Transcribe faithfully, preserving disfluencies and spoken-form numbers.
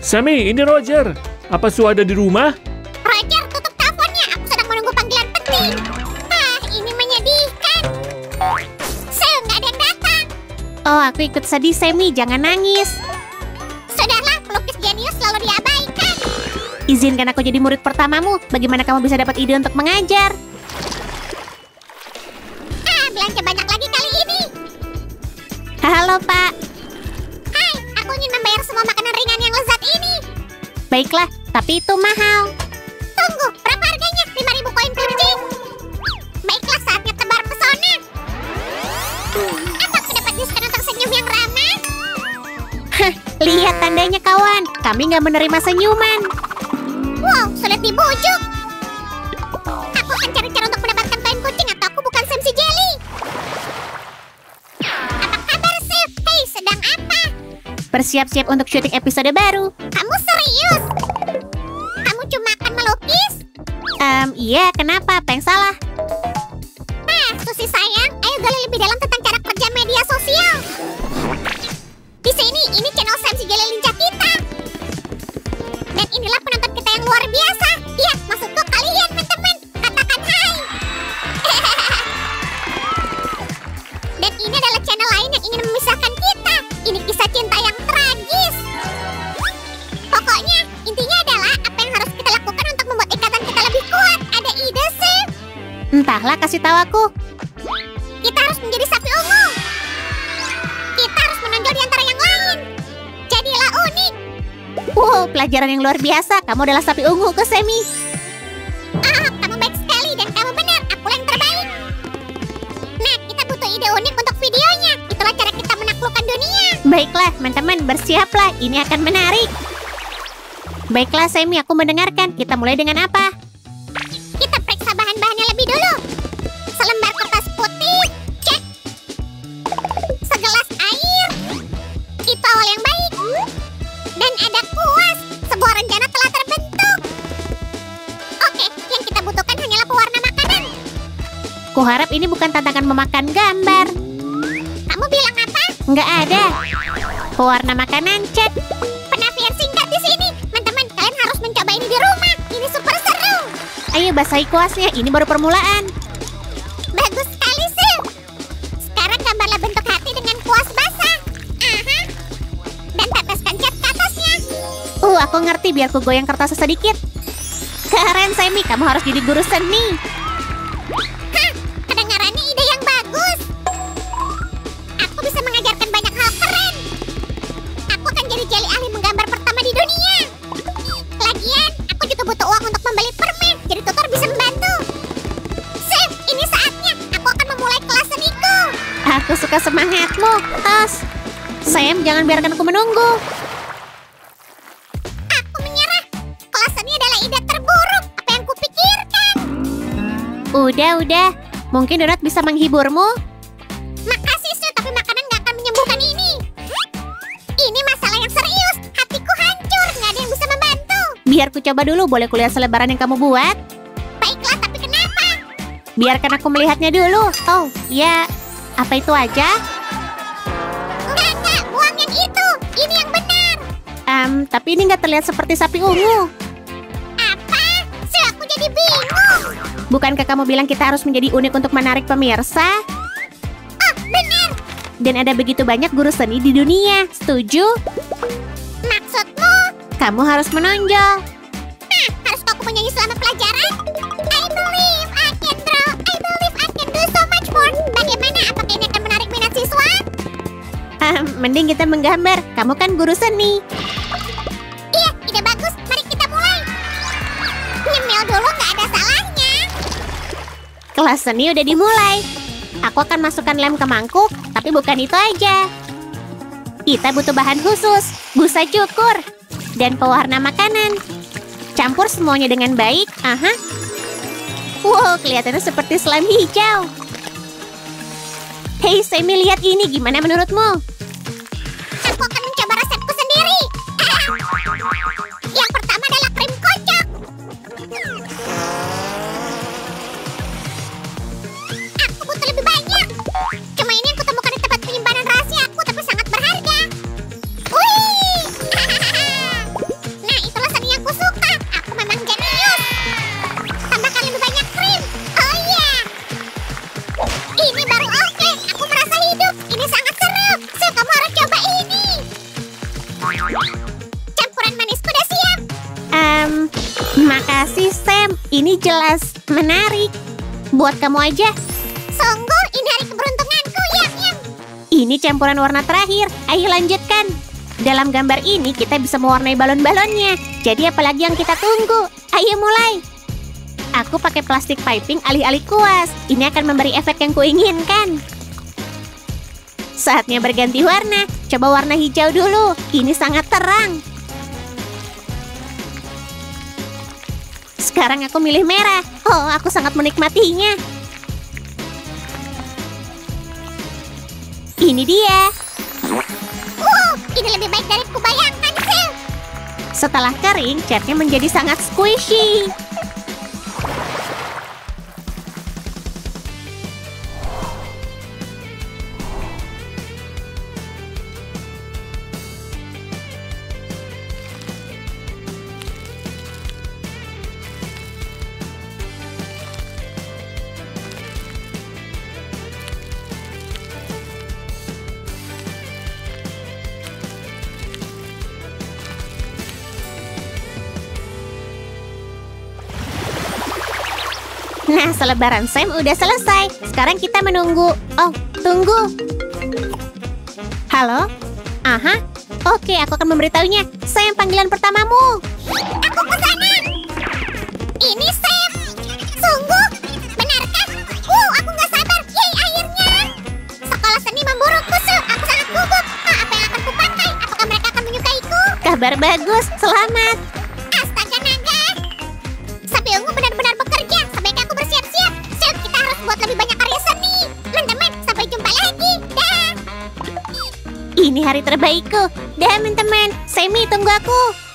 Sammy, ini Roger. Apa Sue ada di rumah? Roger, tutup teleponnya. Aku sedang menunggu panggilan penting. Ah, ini menyedihkan. Sue, nggak ada yang datang. Oh, aku ikut sedih, Sammy. Jangan nangis. Sudahlah, pelukis jenius selalu diabaikan. Izinkan aku jadi murid pertamamu. Bagaimana kamu bisa dapat ide untuk mengajar? Ah, belanja banyak lagi kali ini. Halo, Pak. Hai, aku ingin membayar semua makanan ringan yang lezat ini. Baiklah, tapi itu mahal. Tunggu, berapa harganya? lima ribu koin kunci. Baiklah, saatnya tebar pesona. Apa aku dapat diskon untuk senyum yang ramah? Hah, lihat tandanya, kawan. Kami nggak menerima senyuman. Wow, sulit dibujuk. Aku akan cari cara untuk mendapatkan koin kucing atau aku bukan Sam si Jelly. Apa kabar, Sue? Hei, sedang apa? Bersiap-siap untuk syuting episode baru. Kamu serius? Kamu cuma akan melukis? Um, iya, kenapa? Apa yang salah? Ah, Susi sayang, ayo gali lebih dalam tentang cara kerja media sosial. Di sini, ini channel Sam si Jelly lincah kita. Dan inilah penonton kita yang luar biasa. Ya, maksudku kalian, teman-teman. Katakan hai. Dan ini adalah channel lain yang ingin memisahkan kita. Ini kisah cinta yang tragis. Pokoknya, intinya adalah apa yang harus kita lakukan untuk membuat ikatan kita lebih kuat. Ada ide, sih? Entahlah, kasih tahu aku. Kita harus menjadi sapi ungu. Kita harus menonjol di antara yang lain. Jadilah unik. Wow, pelajaran yang luar biasa. Kamu adalah sapi ungu ke Sammy. Ah, kamu baik sekali dan kamu benar. Aku yang terbaik. Nah, kita butuh ide unik untuk videonya. Itulah cara kita menaklukkan dunia. Baiklah, teman-teman, bersiaplah. Ini akan menarik. Baiklah, Sammy, aku mendengarkan. Kita mulai dengan apa? Kita periksa bahan-bahannya lebih dulu. Selembar kertas putih, cek. Segelas air. Itu awal yang baik. Dan ada kuas. Sebuah rencana telah terbentuk. Oke, yang kita butuhkan hanyalah pewarna makanan. Kuharap ini bukan tantangan memakan gambar. Kamu bilang apa? Nggak ada. Pewarna makanan, cek. Penafian singkat di sini. Teman-teman, kalian harus mencoba ini di rumah. Ini super seru. Ayo basahi kuasnya, ini baru permulaan. Bagus sekali, Sue. Sekarang gambarlah bentuk hati dengan kuas basah. Aha. Dan teteskan cat ke atasnya. Uh, aku ngerti, biar ku goyang kertasnya sedikit. Keren, Sammy, kamu harus jadi guru seni. Hah, kedengarannya ide yang bagus. Aku bisa mengajarkan banyak hal keren. Aku akan jadi jelly ahli menggambar pertama di dunia. Lagian, aku juga butuh uang untuk membeli permen. Jadi tutor bisa membantu. Sue, ini saatnya. Aku akan memulai kelas seniku. Aku suka semangatmu, Tos. Sam, jangan biarkan aku menunggu. Aku menyerah. Kelas seni adalah ide terburuk. Apa yang kupikirkan? Udah, udah. Mungkin donat bisa menghiburmu. Makasih, Sue, tapi makanan nggak akan menyembuhkan ini. Ini masalah yang serius. Hatiku hancur. Nggak ada yang bisa membantu. Biar ku coba dulu, boleh kulihat selebaran yang kamu buat? Baiklah, tapi kenapa? Biarkan aku melihatnya dulu. Oh, ya. Apa itu aja? Enggak, enggak. Buang yang itu. Ini yang benar. Um, tapi ini nggak terlihat seperti sapi ungu. Apa? Sue, aku jadi bingung. Bukankah kamu bilang kita harus menjadi unik untuk menarik pemirsa? Oh, benar. Dan ada begitu banyak guru seni di dunia. Setuju? Maksudmu? Kamu harus menonjol. Nah, haruskah aku menyanyi selama pelajaran? I believe I can draw. I believe I can do so much more. Bagaimana? Apakah ini akan menarik minat siswa? Ah, mending kita menggambar. Kamu kan guru seni. Iya, ide bagus. Mari kita mulai. Nyemil dulu nggak ada salahnya. Kelas seni udah dimulai. Aku akan masukkan lem ke mangkuk, tapi bukan itu aja. Kita butuh bahan khusus, busa cukur, dan pewarna makanan. Campur semuanya dengan baik. Aha. Wow, kelihatannya seperti slime hijau. Hei, Sammy, lihat ini. Gimana menurutmu? Aku akan mencoba resepku sendiri. Yang pertama adalah krim kocok. Aku butuh lebih banyak. Cuma ini yang kutemukan di tempat penyimpanan rahasia aku, tapi sangat berharga. Wih! Makasih, Sam. Ini jelas menarik. Buat kamu aja. Sungguh, ini hari keberuntunganku, Yam Yam. Ini campuran warna terakhir. Ayo lanjutkan. Dalam gambar ini kita bisa mewarnai balon-balonnya. Jadi apalagi yang kita tunggu? Ayo mulai. Aku pakai plastik piping alih-alih kuas. Ini akan memberi efek yang kuinginkan. Saatnya berganti warna. Coba warna hijau dulu. Ini sangat terang. Sekarang aku milih merah. Oh, aku sangat menikmatinya. Ini dia. Wow, ini lebih baik dari kubayangkan, Sil. Setelah kering, catnya menjadi sangat squishy. Nah, selebaran Sam udah selesai. Sekarang kita menunggu. Oh, tunggu. Halo? Aha. Oke, aku akan memberitahunya. Sam, panggilan pertamamu. Aku ke sana. Ini Sam. Sungguh? Benarkah? Wow, aku nggak sabar. Yeay, akhirnya. Sekolah seni memburuku, Sil. Aku sangat gugup. Ah, apa yang akan kupakai? Apakah mereka akan menyukaiku? Kabar bagus. Selamat. Astaga naga. Sapi ungu benar-benar bekerja. Sebaiknya aku bersiap-siap. Sil, kita harus buat lebih banyak karya seni. Teman-teman, sampai jumpa lagi. Dah. Ini hari terbaikku. Dah, teman-teman. Sammy, tunggu aku.